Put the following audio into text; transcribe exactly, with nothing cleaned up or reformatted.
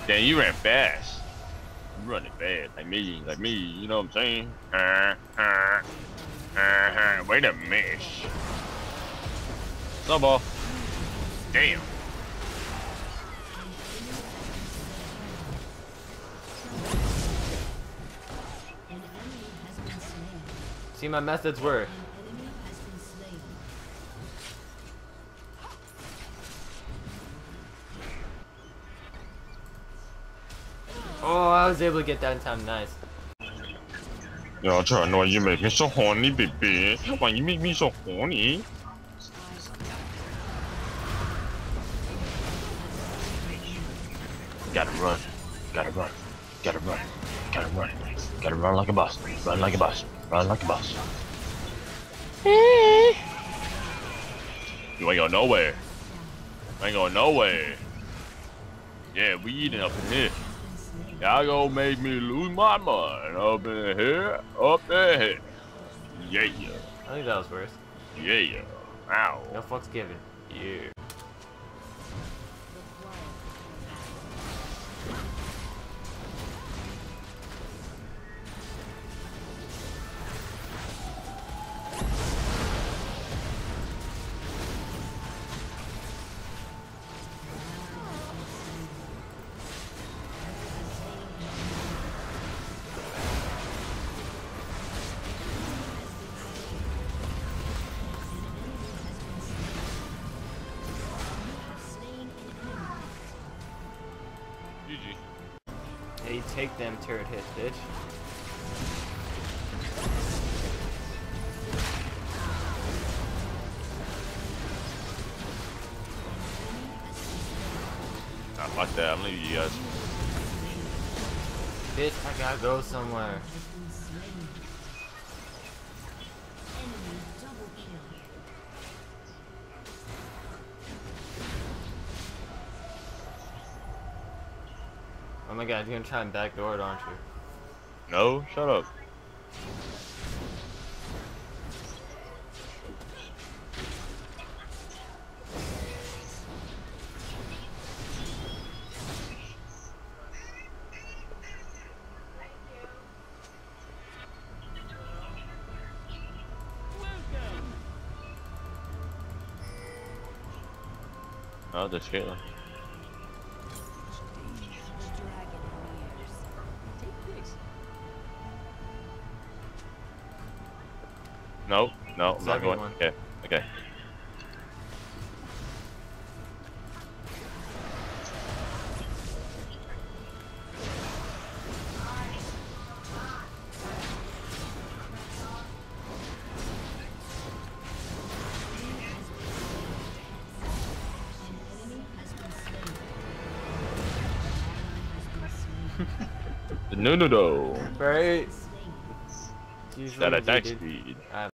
Damn, you ran fast. You running fast, like me, like me. You know what I'm saying? Uh, uh, uh, uh, wait a minute. Snowball. Damn. See, my methods work. Oh, I was able to get that in time. Nice. Yo, John, why you make me so horny, baby? Why you make me so horny? Gotta run. Gotta run. Gotta run. Gotta run. Gotta run like a boss. Run like a boss. Run like a boss. You ain't going nowhere. You ain't going nowhere. Yeah, we eating up in here. Y'all gonna make me lose my mind up in here, up in here. Yeah. I think that was worse. Yeah. Ow. No fucks given. Yeah. G G. Hey, take them turret hits, bitch. Nah, fuck that. I'm leaving you guys. Bitch, I gotta go somewhere. Oh my god, you're gonna try and backdoor it, aren't you? No, shut up. Oh, there's Caitlyn. No, no, I'm not going. Everyone. Okay, okay. No, no, no. Right. That attack speed.